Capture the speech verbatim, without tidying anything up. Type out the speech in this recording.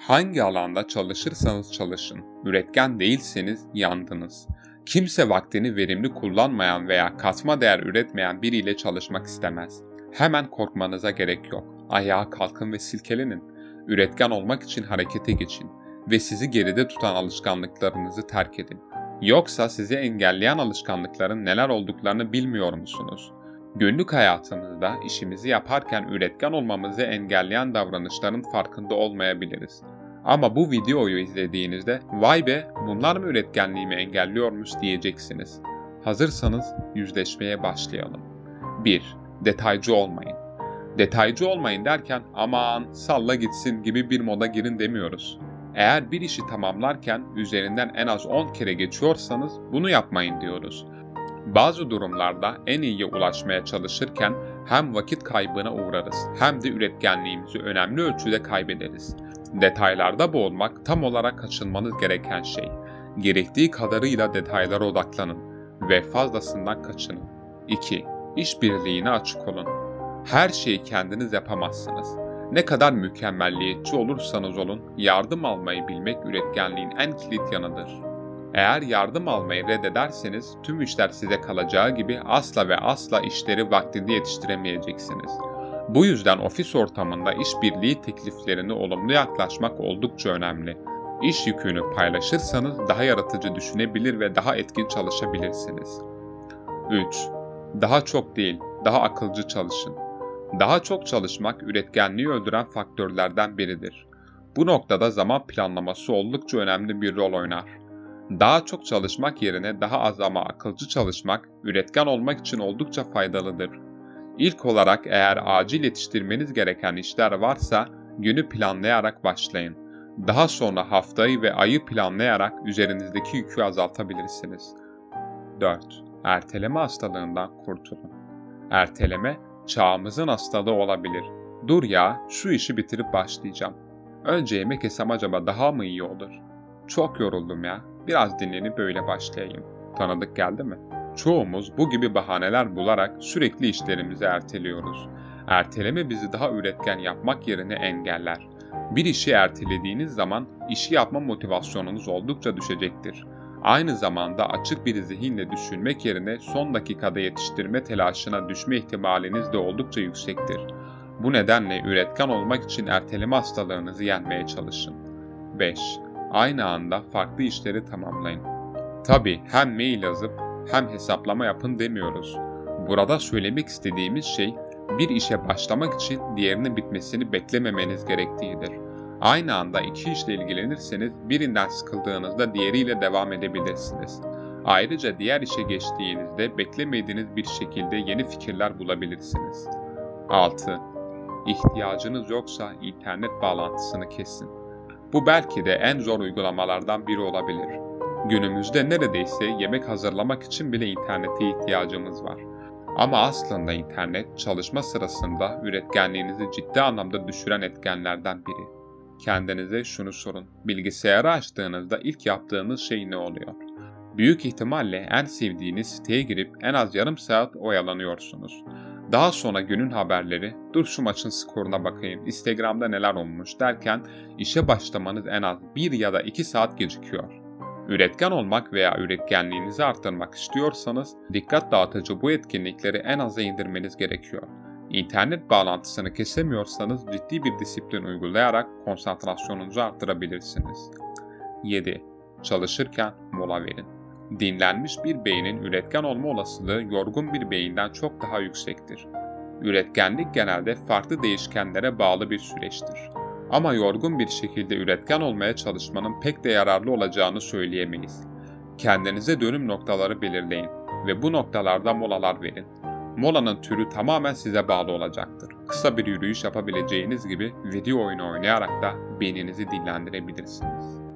Hangi alanda çalışırsanız çalışın, üretken değilseniz yandınız. Kimse vaktini verimli kullanmayan veya katma değer üretmeyen biriyle çalışmak istemez. Hemen korkmanıza gerek yok. Ayağa kalkın ve silkelenin. Üretken olmak için harekete geçin ve sizi geride tutan alışkanlıklarınızı terk edin. Yoksa sizi engelleyen alışkanlıkların neler olduklarını bilmiyor musunuz? Günlük hayatımızda işimizi yaparken üretken olmamızı engelleyen davranışların farkında olmayabiliriz. Ama bu videoyu izlediğinizde "Vay be, bunlar mı üretkenliğimi engelliyormuş?" diyeceksiniz. Hazırsanız yüzleşmeye başlayalım. bir. Detaycı olmayın. Detaycı olmayın derken "aman salla gitsin" gibi bir moda girin demiyoruz. Eğer bir işi tamamlarken üzerinden en az on kere geçiyorsanız bunu yapmayın diyoruz. Bazı durumlarda en iyiye ulaşmaya çalışırken hem vakit kaybına uğrarız hem de üretkenliğimizi önemli ölçüde kaybederiz. Detaylarda boğulmak tam olarak kaçınmanız gereken şey. Gerektiği kadarıyla detaylara odaklanın ve fazlasından kaçının. iki. İşbirliğine açık olun. Her şeyi kendiniz yapamazsınız. Ne kadar mükemmelliyetçi olursanız olun, yardım almayı bilmek üretkenliğin en kilit yanıdır. Eğer yardım almayı reddederseniz tüm işler size kalacağı gibi asla ve asla işleri vaktinde yetiştiremeyeceksiniz. Bu yüzden ofis ortamında işbirliği tekliflerine olumlu yaklaşmak oldukça önemli. İş yükünü paylaşırsanız daha yaratıcı düşünebilir ve daha etkin çalışabilirsiniz. üç. Daha çok değil, daha akılcı çalışın. Daha çok çalışmak üretkenliği öldüren faktörlerden biridir. Bu noktada zaman planlaması oldukça önemli bir rol oynar. Daha çok çalışmak yerine daha az ama akılcı çalışmak, üretken olmak için oldukça faydalıdır. İlk olarak eğer acil yetiştirmeniz gereken işler varsa günü planlayarak başlayın. Daha sonra haftayı ve ayı planlayarak üzerinizdeki yükü azaltabilirsiniz. dört. Erteleme hastalığından kurtulun. Erteleme, çağımızın hastalığı olabilir. Dur ya, şu işi bitirip başlayacağım. Önce yemek yesem acaba daha mı iyi olur? Çok yoruldum ya, biraz dinlenip böyle başlayayım. Tanıdık geldi mi? Çoğumuz bu gibi bahaneler bularak sürekli işlerimizi erteliyoruz. Erteleme bizi daha üretken yapmak yerine engeller. Bir işi ertelediğiniz zaman işi yapma motivasyonunuz oldukça düşecektir. Aynı zamanda açık bir zihinle düşünmek yerine son dakikada yetiştirme telaşına düşme ihtimaliniz de oldukça yüksektir. Bu nedenle üretken olmak için erteleme hastalığınızı yenmeye çalışın. beş. Aynı anda farklı işleri tamamlayın. Tabii hem mail yazıp hem hesaplama yapın demiyoruz. Burada söylemek istediğimiz şey bir işe başlamak için diğerinin bitmesini beklememeniz gerektiğidir. Aynı anda iki işle ilgilenirseniz birinden sıkıldığınızda diğeriyle devam edebilirsiniz. Ayrıca diğer işe geçtiğinizde beklemediğiniz bir şekilde yeni fikirler bulabilirsiniz. altı. İhtiyacınız yoksa internet bağlantısını kesin. Bu belki de en zor uygulamalardan biri olabilir. Günümüzde neredeyse yemek hazırlamak için bile internete ihtiyacımız var. Ama aslında internet çalışma sırasında üretkenliğinizi ciddi anlamda düşüren etkenlerden biri. Kendinize şunu sorun: bilgisayarı açtığınızda ilk yaptığınız şey ne oluyor? Büyük ihtimalle en sevdiğiniz siteye girip en az yarım saat oyalanıyorsunuz. Daha sonra günün haberleri, dur şu maçın skoruna bakayım, Instagram'da neler olmuş derken işe başlamanız en az bir ya da iki saat gecikiyor. Üretken olmak veya üretkenliğinizi arttırmak istiyorsanız dikkat dağıtıcı bu etkinlikleri en aza indirmeniz gerekiyor. İnternet bağlantısını kesemiyorsanız ciddi bir disiplin uygulayarak konsantrasyonunuzu arttırabilirsiniz. yedi. Çalışırken mola verin. Dinlenmiş bir beynin üretken olma olasılığı yorgun bir beyinden çok daha yüksektir. Üretkenlik genelde farklı değişkenlere bağlı bir süreçtir. Ama yorgun bir şekilde üretken olmaya çalışmanın pek de yararlı olacağını söyleyemeyiz. Kendinize dönüm noktaları belirleyin ve bu noktalarda molalar verin. Molanın türü tamamen size bağlı olacaktır. Kısa bir yürüyüş yapabileceğiniz gibi video oyunu oynayarak da beyninizi dinlendirebilirsiniz.